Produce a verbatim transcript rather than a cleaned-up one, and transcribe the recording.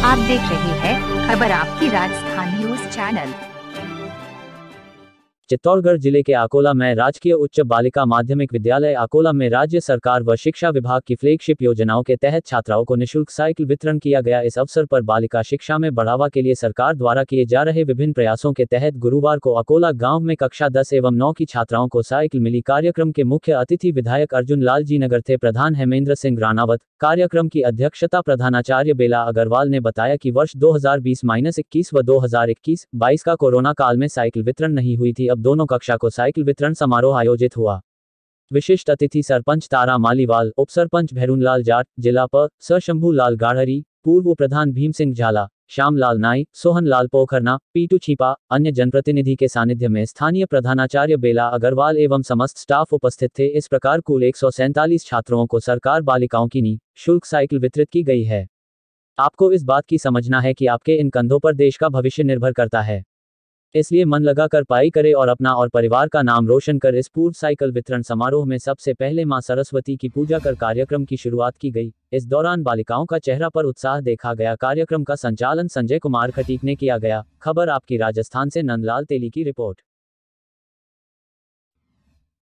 आप देख रहे हैं खबर आपकी राजस्थान न्यूज चैनल। चित्तौड़गढ़ जिले के अकोला में राजकीय उच्च बालिका माध्यमिक विद्यालय अकोला में राज्य सरकार व शिक्षा विभाग की फ्लैगशिप योजनाओं के तहत छात्राओं को निःशुल्क साइकिल वितरण किया गया। इस अवसर पर बालिका शिक्षा में बढ़ावा के लिए सरकार द्वारा किए जा रहे विभिन्न प्रयासों के तहत गुरुवार को अकोला गांव में कक्षा दस एवं नौ की छात्राओं को साइकिल मिली। कार्यक्रम के मुख्य अतिथि विधायक अर्जुन लाल जी नगर थे। प्रधान हेमेंद्र सिंह राणावत। कार्यक्रम की अध्यक्षता प्रधानाचार्य बेला अग्रवाल ने बताया कि वर्ष दो हज़ार बीस इक्कीस व दो हज़ार इक्कीस बाईस का कोरोना काल में साइकिल वितरण नहीं हुई थी। अब दोनों कक्षा को साइकिल वितरण समारोह आयोजित हुआ। विशिष्ट अतिथि सरपंच तारा मालीवाल, उप सरपंच भैरूनलाल जाट, जिला प स शंभू लाल गाढ़री, पूर्व प्रधान भीम सिंह झाला, श्याम लाल नाई, सोहन लाल पोखरना, पीटू छिपा, अन्य जनप्रतिनिधि के सानिध्य में स्थानीय प्रधानाचार्य बेला अग्रवाल एवं समस्त स्टाफ उपस्थित थे। इस प्रकार कुल एक सौ सैंतालीस छात्रों को सरकार बालिकाओं की निःशुल्क साइकिल वितरित की गई है। आपको इस बात की समझना है कि आपके इन कंधों पर देश का भविष्य निर्भर करता है, इसलिए मन लगा कर पढ़ाई करें और अपना और परिवार का नाम रोशन कर। इस पूर्व साइकिल वितरण समारोह में सबसे पहले मां सरस्वती की पूजा कर कार्यक्रम की शुरुआत की गई। इस दौरान बालिकाओं का चेहरा पर उत्साह देखा गया। कार्यक्रम का संचालन संजय कुमार खटीक ने किया गया। खबर आपकी राजस्थान से नंदलाल तेली की रिपोर्ट।